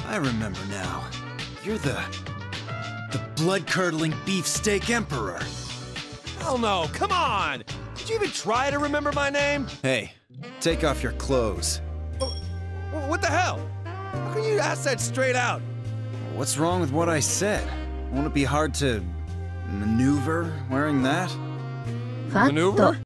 I remember now. You're the blood-curdling beefsteak emperor. Hell no, come on! Did you even try to remember my name? Hey, take off your clothes. What the hell? How can you ask that straight out? What's wrong with what I said? Won't it be hard to maneuver wearing that? Maneuver?